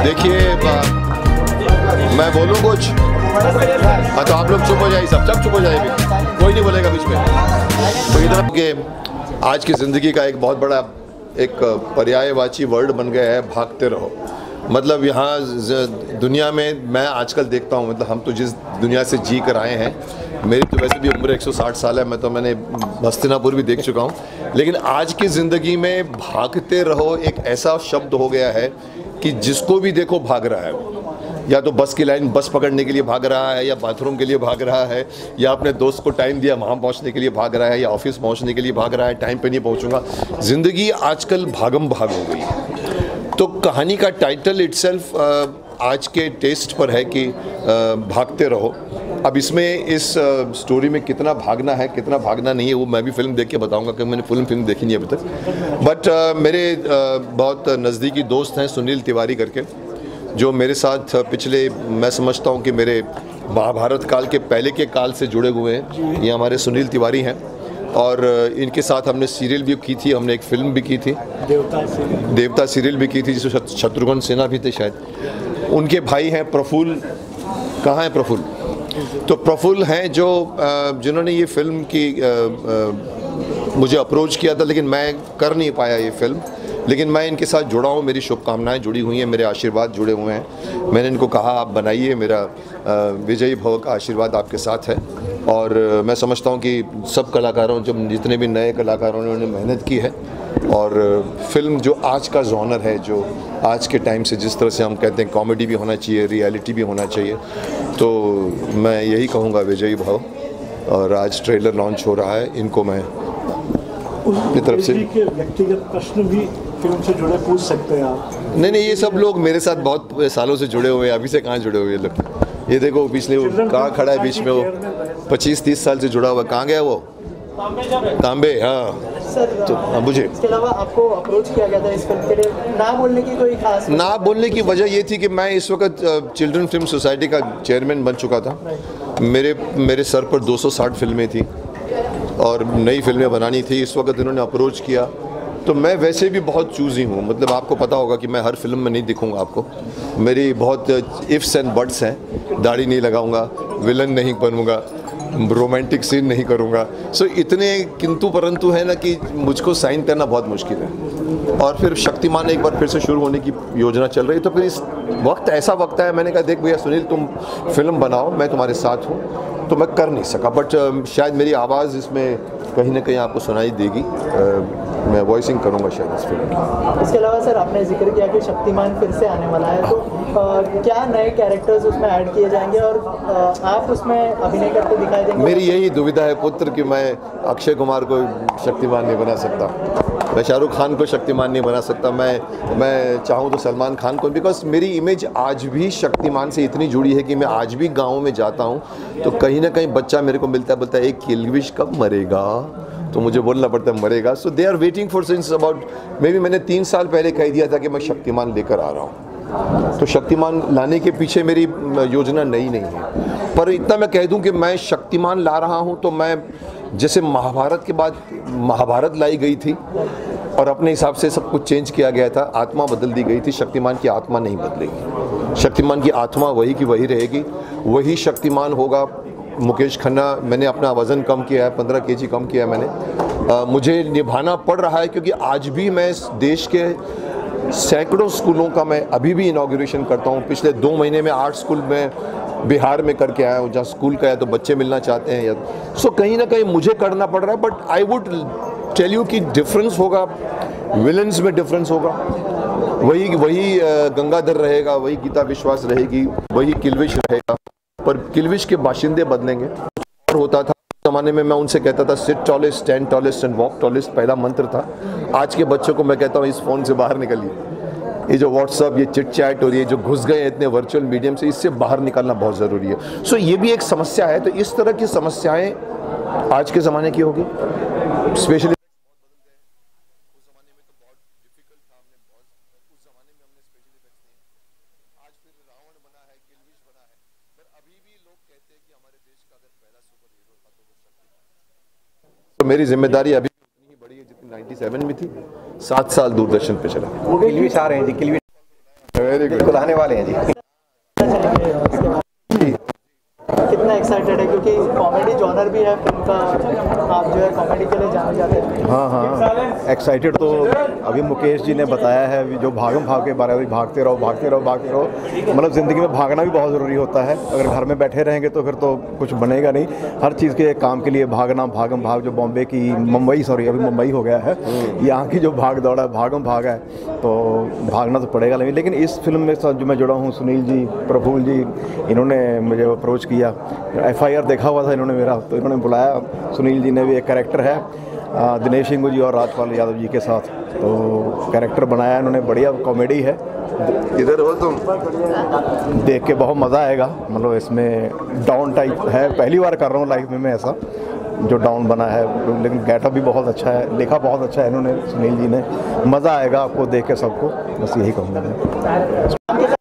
देखिए मैं बोलूँ कुछ, हाँ तो आप लोग चुप हो जाइए, सब चुप हो जाइए, कोई नहीं बोलेगा बीच में। तो इधर के आज की ज़िंदगी का एक बहुत बड़ा एक पर्यायवाची वर्ड बन गया है भागते रहो। मतलब यहाँ दुनिया में मैं आजकल देखता हूँ, मतलब हम तो जिस दुनिया से जी कर आए हैं, मेरी तो वैसे भी उम्र 160 साल है, मैंने हस्तिनापुर भी देख चुका हूँ, लेकिन आज की ज़िंदगी में भागते रहो एक ऐसा शब्द हो गया है कि जिसको भी देखो भाग रहा है वो, या तो बस की लाइन बस पकड़ने के लिए भाग रहा है, या बाथरूम के लिए भाग रहा है, या अपने दोस्त को टाइम दिया वहाँ पहुँचने के लिए भाग रहा है, या ऑफिस पहुँचने के लिए भाग रहा है, टाइम पे नहीं पहुँचूंगा। ज़िंदगी आजकल भागम भाग हो गई है। तो कहानी का टाइटल इटसेल्फ आज के टेस्ट पर है कि भागते रहो। अब इसमें इस स्टोरी में कितना भागना है कितना भागना नहीं है वो मैं भी फिल्म देख के बताऊंगा, क्योंकि मैंने फिल्म देखी नहीं अभी तक। बट मेरे बहुत नज़दीकी दोस्त हैं सुनील तिवारी करके, जो मेरे साथ पिछले, मैं समझता हूँ कि मेरे महाभारत काल के पहले के काल से जुड़े हुए हैं। ये हमारे सुनील तिवारी हैं और इनके साथ हमने सीरियल भी की थी, हमने एक फिल्म भी की थी, देवता सीरियल भी की थी, जिसमें शत्रुघ्न सिन्हा भी थे शायद। उनके भाई हैं प्रफुल्ल, कहाँ हैं प्रफुल्ल? तो प्रफुल्ल हैं जो जिन्होंने ये फिल्म की मुझे अप्रोच किया था, लेकिन मैं कर नहीं पाया ये फिल्म, लेकिन मैं इनके साथ जुड़ा हूँ, मेरी शुभकामनाएं जुड़ी हुई हैं, मेरे आशीर्वाद जुड़े हुए हैं। मैंने इनको कहा आप बनाइए, मेरा विजयी भव का आशीर्वाद आपके साथ है। और मैं समझता हूँ कि सब कलाकारों, जब जितने भी नए कलाकारों ने उन्होंने मेहनत की है, और फिल्म जो आज का जॉनर है, जो आज के टाइम से जिस तरह से हम कहते हैं कॉमेडी भी होना चाहिए, रियलिटी भी होना चाहिए, तो मैं यही कहूँगा विजयी भव। और आज ट्रेलर लॉन्च हो रहा है, इनको मैं अपनी तरफ से व्यक्तिगत प्रश्न भी फिल्म से जुड़े पूछ सकते हैं आप? नहीं, ये सब लोग मेरे साथ बहुत सालों से जुड़े हुए हैं, अभी से कहाँ जुड़े हुए लोग। ये देखो पिछले कहाँ खड़ा है बीच में, वो 25-30 साल से जुड़ा हुआ, कहाँ गया वो? तांबे। हाँ सर, तो मुझे इसके अलावा आपको अप्रोच किया गया था इस फिल्म के लिए, ना बोलने की कोई खास? ना बोलने की वजह ये थी कि मैं इस वक्त चिल्ड्रन फिल्म सोसाइटी का चेयरमैन बन चुका था। मेरे सर पर 260 फिल्में थी और नई फिल्में बनानी थी। इस वक्त इन्होंने अप्रोच किया, तो मैं वैसे भी बहुत चूज़ी हूँ, मतलब आपको पता होगा कि मैं हर फिल्म में नहीं दिखूंगा आपको, मेरी बहुत इफ्स एंड बट्स हैं। दाढ़ी नहीं लगाऊंगा, विलन नहीं बनूंगा, रोमांटिक सीन नहीं करूंगा। सो इतने किंतु परंतु है ना कि मुझको साइन करना बहुत मुश्किल है। और फिर शक्तिमान एक बार फिर से शुरू होने की योजना चल रही है, तो फिर इस वक्त ऐसा वक्त है, मैंने कहा देख भैया सुनील तुम फिल्म बनाओ, मैं तुम्हारे साथ हूँ। तो मैं कर नहीं सका, बट शायद मेरी आवाज़ इसमें कहीं ना कहीं आपको सुनाई देगी। मैं वॉइसिंग करूंगा शायद इस फिल्म की। इसके अलावा सर आपने जिक्र किया कि शक्तिमान फिर से आने वाला है, तो क्या नए कैरेक्टर्स उसमें ऐड किए जाएंगे और आप उसमें अभिनय करते दिखाई देंगे? मेरी यही दुविधा है पुत्र कि मैं अक्षय कुमार को शक्तिमान नहीं बना सकता, मैं शाहरुख खान को शक्तिमान नहीं बना सकता, मैं चाहूँ तो सलमान खान को, बिकॉज मेरी इमेज आज भी शक्तिमान से इतनी जुड़ी है कि मैं आज भी गाँव में जाता हूँ तो कहीं ना कहीं बच्चा मेरे को मिलता है, बोलता है एक किल्विश कब मरेगा, तो मुझे बोलना पड़ता है मरेगा। So they are waiting for since about maybe, मैंने 3 साल पहले कह दिया था कि मैं शक्तिमान लेकर आ रहा हूँ। तो शक्तिमान लाने के पीछे मेरी योजना नई नहीं है, पर इतना मैं कह दूं कि मैं शक्तिमान ला रहा हूं तो मैं, जैसे महाभारत के बाद महाभारत लाई गई थी और अपने हिसाब से सब कुछ चेंज किया गया था, आत्मा बदल दी गई थी, शक्तिमान की आत्मा नहीं बदलेगी। शक्तिमान की आत्मा वही की वही रहेगी, वही शक्तिमान होगा। मुकेश खन्ना, मैंने अपना वज़न कम किया है, 15 kg कम किया है मैंने, मुझे निभाना पड़ रहा है, क्योंकि आज भी मैं इस देश के सैकड़ों स्कूलों का मैं अभी भी इनॉग्रेशन करता हूँ। पिछले 2 महीने में 8 स्कूल में बिहार में करके आया हूँ, जहाँ स्कूल का है तो बच्चे मिलना चाहते हैं, या सो कहीं ना कहीं मुझे करना पड़ रहा है। But I would tell you कि डिफरेंस होगा, विलन्स में डिफरेंस होगा, वही गंगाधर रहेगा, वही गीता विश्वास रहेगी, वही किल्विश रहेगा, पर किल्विश के बाशिंदे बदलेंगे। और होता था ज़माने में, मैं उनसे कहता था sit tallest, stand tallest and walk tallest, पहला मंत्र था। आज के बच्चों को मैं कहता हूँ इस फ़ोन से बाहर निकलिए, ये जो व्हाट्सअप, ये चिट चैट और ये जो घुस गए इतने वर्चुअल मीडियम से, इससे बाहर निकलना बहुत ज़रूरी है। सो ये भी एक समस्या है। तो इस तरह की समस्याएँ आज के ज़माने की होगी, स्पेशली तो मेरी जिम्मेदारी अभी उतनी ही बड़ी है जितनी 97 में थी। 7 साल दूरदर्शन पे चला। किल्विश आ रहे हैं जी, किल्विश वेरी गुड। बिल्कुल आने वाले हैं जी। कितना एक्साइटेड है क्योंकि कॉमेडी जॉनर भी है फिल्म का, आप जो है कॉमेडी के लिए जाने जाते हैं। हाँ, एक्साइटेड तो अभी मुकेश जी ने बताया है जो भागम भाग के बारे में, भागते रहो भागते रहो भागते रहो। मतलब ज़िंदगी में भागना भी बहुत ज़रूरी होता है। अगर घर में बैठे रहेंगे तो फिर तो कुछ बनेगा नहीं। हर चीज़ के काम के लिए भागना, भागम भाग जो बॉम्बे की अभी मुंबई हो गया है, यहाँ की जो भाग दौड़ा भागम भाग है, तो भागना तो पड़ेगा नहीं। लेकिन इस फिल्म में साथ जो मैं जुड़ा हूँ, सुनील जी, प्रफुल्ल जी, इन्होंने मुझे अप्रोच किया। FIR देखा हुआ था इन्होंने मेरा, तो इन्होंने बुलाया। सुनील जी ने भी एक कैरेक्टर है दिनेश सिंह जी और राजपाल यादव जी के साथ, तो कैरेक्टर बनाया इन्होंने, बढ़िया कॉमेडी है। इधर हो तुम, देख के बहुत मज़ा आएगा। मतलब इसमें डाउन टाइप है, पहली बार कर रहा हूँ लाइफ में मैं ऐसा जो डाउन बना है, लेकिन गेटअप भी बहुत अच्छा है, लिखा बहुत अच्छा है इन्होंने, सुनील जी ने। मज़ा आएगा आपको देख के सबको, बस यही कहूँगा मैं।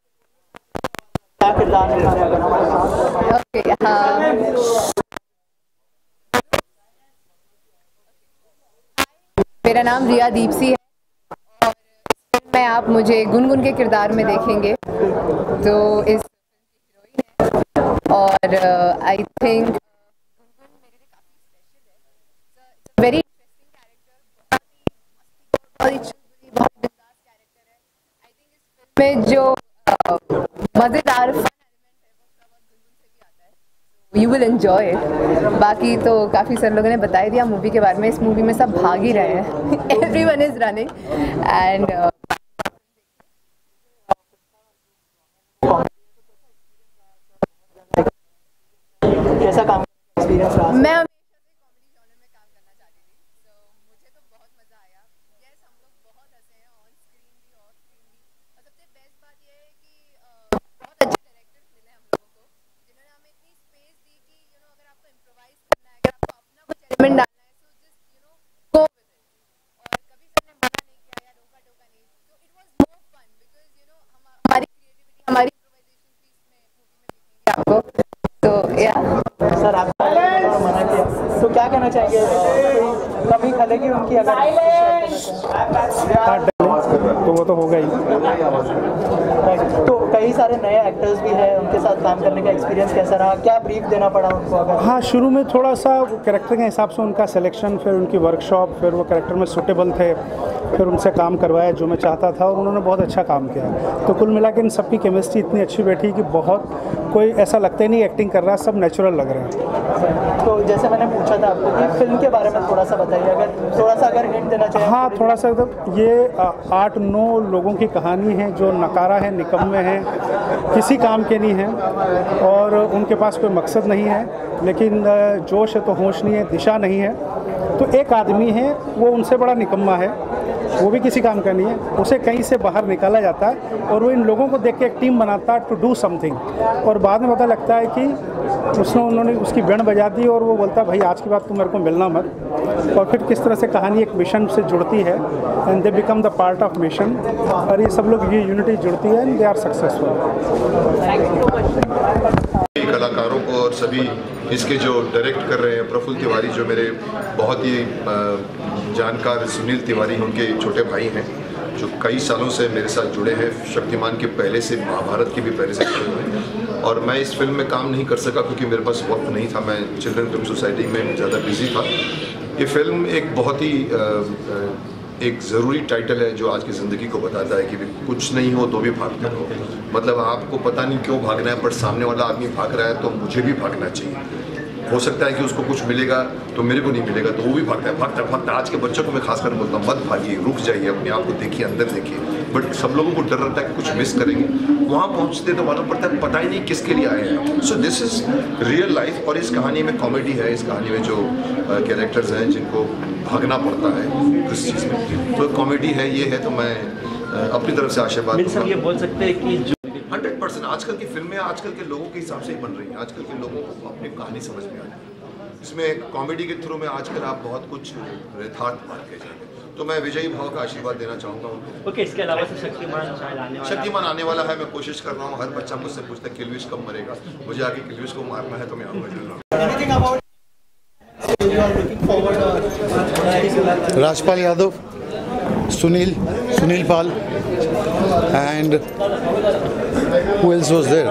मेरा नाम रिया दीपसी है और मैं आप मुझे गुनगुन के किरदार में देखेंगे। तो इस हीरोइन है और आई थिंक गुनगुन मेरे लिए काफ़ी स्पेशल है। वेरी इंटरेस्टिंग कैरेक्टर, बहुत ही चुलबुली, बहुत बिंदास कैरेक्टर है। आई थिंक इस फिल्म में जो मज़ेदार फन एलिमेंट है वो थोड़ा बहुत गुनगुन से भी आता है। You will enjoy it. बाकी तो काफ़ी सारे लोगों ने बता दिया मूवी के बारे में। इस मूवी में सब भाग ही रहे हैं। एवरीवन इज रनिंग एंड कैसा काम एक्सपीरियंस रहा? मैं हमेशा से कॉमेडी जॉनर में काम करना चाहती थी, तो मुझे तो बहुत मज़ा आया। यस, हम लोग बहुत हंसे हैं ऑन स्क्रीन भी, ऑफ स्क्रीन भी। और सबसे बेस्ट बात यह है कि बहुत अच्छे डायरेक्टर्स मिले हम लोगों को, जिन्होंने हमें इतनी स्पेस दी कि अगर आपको इम्प्रोवाइज करना है, अगर आपको अपना कुछ एलिमेंट डालना है, तो जस्ट गो विद इट। और कभी सर ने मना नहीं किया या रोका टोका नहीं। तो it was more fun because हमारी क्रिएटिविटी, हमारी इम्प्रोवाइजेशन भी इसमें मूवी में दिखेंगे आपको। तो या सर आपने मना किया तो क्या कहना चाहेंगे? कोई कमी खलेगी उनकी अगर तो वो तो होगा ही। तो कई सारे नए एक्टर्स भी हैं, उनके साथ काम करने का एक्सपीरियंस कैसा रहा? क्या ब्रीफ देना पड़ा उनको अगर? हाँ, शुरू में थोड़ा सा कैरेक्टर के हिसाब से उनका सिलेक्शन, फिर उनकी वर्कशॉप, फिर वो कैरेक्टर में सूटेबल थे, फिर उनसे काम करवाया जो मैं चाहता था, और उन्होंने बहुत अच्छा काम किया। तो कुल मिला के इन सबकी केमिस्ट्री इतनी अच्छी बैठी कि बहुत कोई ऐसा लगता ही नहीं एक्टिंग कर रहा, सब नेचुरल लग रहे हैं। तो जैसे मैंने पूछा था आपको कि फिल्म के बारे में थोड़ा सा बताइए, अगर थोड़ा सा अगर हिंट देना चाहिए। हाँ, थोड़ा सा ये 8-9 लोगों की कहानी है जो नकारा है, निकम्मे हैं, किसी काम के नहीं हैं और उनके पास कोई मकसद नहीं है, लेकिन जोश है तो होश नहीं है, दिशा नहीं है। तो एक आदमी है, वो उनसे बड़ा निकम्मा है, वो भी किसी काम का नहीं है, उसे कहीं से बाहर निकाला जाता है और वो इन लोगों को देख के एक टीम बनाता है टू डू समथिंग। और बाद में पता लगता है कि उन्होंने उसकी बैंड बजा दी और वो बोलता है भाई आज के बाद तुम मेरे को मिलना मत। और फिर किस तरह से कहानी एक मिशन से जुड़ती है and they become the part of mission, और ये सब लोग ये यूनिटी जुड़ती है एंड दे आर सक्सेसफुल। कलाकारों को और सभी इसके जो डायरेक्ट कर रहे हैं प्रफुल्ल तिवारी, जो मेरे बहुत ही जानकार सुनील तिवारी उनके छोटे भाई हैं, जो कई सालों से मेरे साथ जुड़े हैं, शक्तिमान के पहले से, महाभारत के भी पहले से जुड़े हुए हैं। और मैं इस फिल्म में काम नहीं कर सका क्योंकि मेरे पास वक्त नहीं था, मैं चिल्ड्रन फिल्म सोसाइटी में ज़्यादा बिजी था। ये फिल्म एक बहुत ही एक ज़रूरी टाइटल है जो आज की ज़िंदगी को बताता है कि कुछ नहीं हो तो भी भागते रहो। मतलब आपको पता नहीं क्यों भागना है, पर सामने वाला आदमी भाग रहा है तो मुझे भी भागना चाहिए। हो सकता है कि उसको कुछ मिलेगा तो मेरे को नहीं मिलेगा, तो वो भी भागता है, भागता भागता। आज के बच्चों को मैं खासकर बोलता हूँ, मत भागिए, रुक जाइए, अपने आप को देखिए, अंदर देखिए। बट सब लोगों को डर रहता है कि कुछ मिस करेंगे, वहाँ पहुँचते तो मालूम पड़ता है पता ही नहीं किसके लिए आए हैं। So this is real life. और इस कहानी में कॉमेडी है, इस कहानी में जो कैरेक्टर्स हैं जिनको भागना पड़ता है उस चीज़ में, तो कॉमेडी है, ये है। तो मैं अपनी तरफ से आशीर्वाद दूंगा। ये बोल सकते हैं कि 100% आजकल की फिल्में आजकल के लोगों के हिसाब से ही बन रही हैं। आजकल के लोगों को अपनी कहानी समझ में आ रही है। इसमें कॉमेडी के थ्रू में आजकल आप बहुत कुछ यथार्थ बात कह जाएंगे। तो मैं विजयी भाव का आशीर्वाद देना चाहूँगा उनको। ओके, इसके अलावा शक्तिमान आने वाला है, मैं कोशिश कर रहा हूँ। हर बच्चा मुझसे पूछता है किलविश कब मरेगा, मुझे आगे किलविश को मारना है तो मैं आऊँगा। राजपाल यादव, सुनील पाल, and who else was there?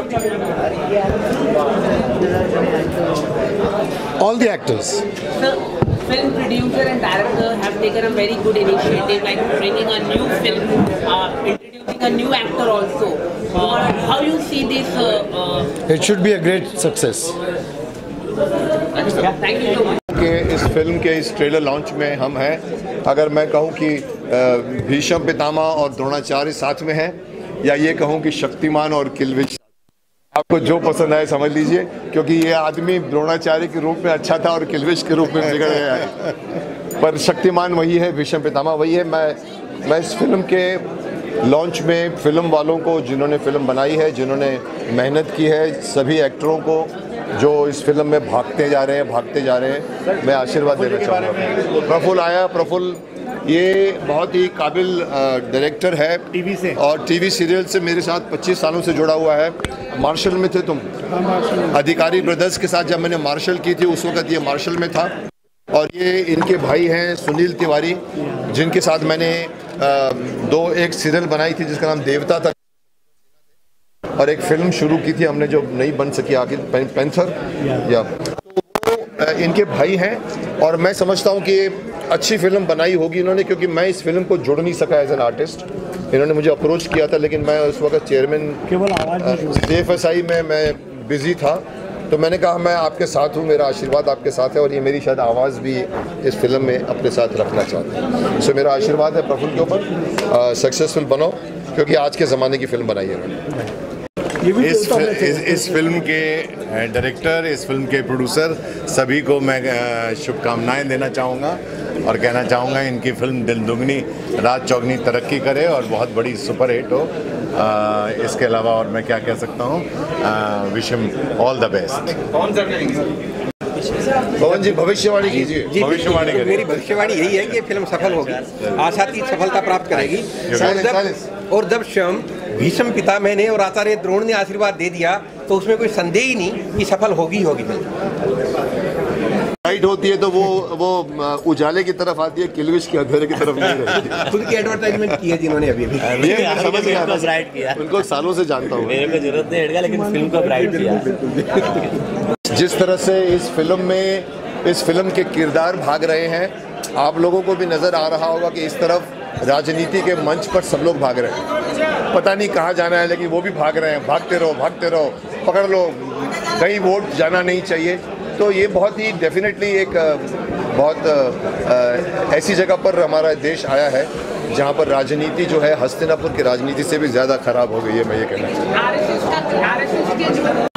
All the actors. The film producer and director have taken a very good initiative, like bringing a new film, introducing a new actor also. How you see this? It should be a great success. Thank you so much. कि इस film के इस trailer launch में हम हैं। अगर मैं कहूं कि भीष्म पितामह और द्रोणाचार्य साथ में हैं, या ये कहूं कि शक्तिमान और किलविश, आपको जो पसंद आए समझ लीजिए, क्योंकि ये आदमी द्रोणाचार्य के रूप में अच्छा था और किलविश के रूप में बिगड़ गया है, पर शक्तिमान वही है, भीष्म पितामह वही है। मैं इस फिल्म के लॉन्च में फिल्म वालों को, जिन्होंने फिल्म बनाई है, जिन्होंने मेहनत की है, सभी एक्टरों को जो इस फिल्म में भागते जा रहे हैं, मैं आशीर्वाद देना चाहूँगा। प्रफुल्ल आया, प्रफुल्ल ये बहुत ही काबिल डायरेक्टर है टीवी से, और टीवी सीरियल से मेरे साथ 25 सालों से जुड़ा हुआ है। मार्शल में थे तुम? अधिकारी ब्रदर्स के साथ जब मैंने मार्शल की थी उस वक्त ये मार्शल में था। और ये इनके भाई हैं सुनील तिवारी, जिनके साथ मैंने एक सीरियल बनाई थी जिसका नाम देवता था, और एक फिल्म शुरू की थी हमने जो नहीं बन सकी आखिर, पैंथर या, तो इनके भाई हैं। और मैं समझता हूँ कि अच्छी फिल्म बनाई होगी इन्होंने, क्योंकि मैं इस फिल्म को जोड़ नहीं सका एज एन आर्टिस्ट। इन्होंने मुझे अप्रोच किया था, लेकिन मैं उस वक्त चेयरमैन CFSI में मैं बिजी था, तो मैंने कहा मैं आपके साथ हूँ, मेरा आशीर्वाद आपके साथ है, और ये मेरी शायद आवाज़ भी इस फिल्म में अपने साथ रखना चाहता हूँ। सो मेरा आशीर्वाद है प्रफुल्ल के ऊपर, सक्सेसफुल बनो, क्योंकि आज के ज़माने की फिल्म बनाई है मैंने। इस फिल्म के डायरेक्टर, इस फिल्म के प्रोड्यूसर सभी को मैं शुभकामनाएं देना चाहूँगा और कहना चाहूँगा इनकी फिल्म दिल दुगनी रात चौगनी तरक्की करे और बहुत बड़ी सुपर हिट हो। इसके अलावा और मैं क्या कह सकता हूँ, wish him all the best. Pavan ji भविष्यवाणी कीजिए। जी, भविष्यवाणी करिए। मेरी भविष्यवाणी यही है कि फिल्म सफल होगी, आशा की सफलता प्राप्त करेगी। और जब स्वयं भीष्म पितामह ने और आचार्य द्रोण ने आशीर्वाद दे दिया तो उसमें कोई संदेह ही नहीं कि सफल होगी फिल्म। लाइट होती है तो वो उजाले की तरफ आती है, किलविश की अंधेरे की तरफ नहीं रहती। खुद की एडवर्टाइजमेंट की है जिन्होंने अभी समझ गया, उनको सालों से जानता हूँ। मेरे को जरूरत नहीं है, लेकिन फिल्म को ब्राइट किया। जिस तरह से इस फिल्म के किरदार भाग रहे हैं, आप लोगों को भी नजर आ रहा होगा कि इस तरफ राजनीति के मंच पर सब लोग भाग रहे हैं, पता नहीं कहाँ जाना है, लेकिन वो भी भाग रहे हैं। भागते रहो, पकड़ लो, कहीं वोट जाना नहीं चाहिए। तो ये बहुत ही डेफिनेटली एक बहुत ऐसी जगह पर हमारा देश आया है जहाँ पर राजनीति जो है हस्तिनापुर की राजनीति से भी ज़्यादा खराब हो गई है, मैं ये कहना चाहता हूँ।